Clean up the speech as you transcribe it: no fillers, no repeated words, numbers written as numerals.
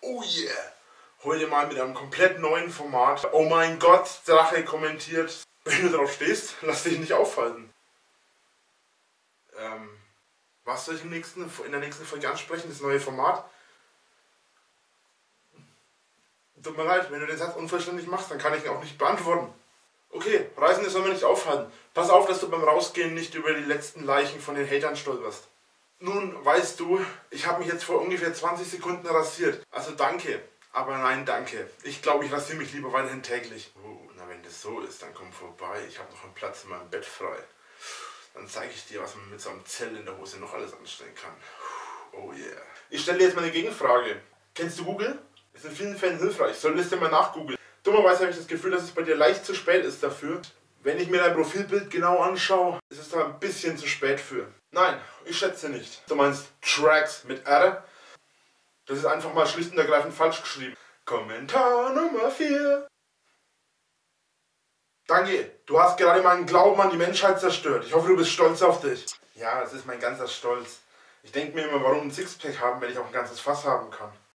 Oh yeah! Heute mal mit einem komplett neuen Format. Oh mein Gott, Drache kommentiert. Wenn du drauf stehst, lass dich nicht aufhalten. Was soll ich in der nächsten Folge ansprechen? Das neue Format? Tut mir leid, wenn du den Satz unverständlich machst, dann kann ich ihn auch nicht beantworten. Okay, Reisende sollen wir nicht aufhalten. Pass auf, dass du beim Rausgehen nicht über die letzten Leichen von den Hatern stolperst. Nun, weißt du, ich habe mich jetzt vor ungefähr 20 Sekunden rasiert. Also danke, aber nein danke. Ich glaube, ich rasiere mich lieber weiterhin täglich. Oh, na wenn das so ist, dann komm vorbei. Ich habe noch einen Platz in meinem Bett frei. Dann zeige ich dir, was man mit so einem Zell in der Hose noch alles anstellen kann. Oh yeah. Ich stelle dir jetzt mal eine Gegenfrage. Kennst du Google? Ist in vielen Fällen hilfreich. Solltest du mal nachgoogeln. Dummerweise habe ich das Gefühl, dass es bei dir leicht zu spät ist dafür. Wenn ich mir dein Profilbild genau anschaue, ist es da ein bisschen zu spät für. Nein, ich schätze nicht. Du meinst Tracks mit R? Das ist einfach mal schlicht und ergreifend falsch geschrieben. Kommentar Nummer 4. Danke, du hast gerade meinen Glauben an die Menschheit zerstört. Ich hoffe, du bist stolz auf dich. Ja, es ist mein ganzer Stolz. Ich denke mir immer, warum ein Sixpack haben, wenn ich auch ein ganzes Fass haben kann.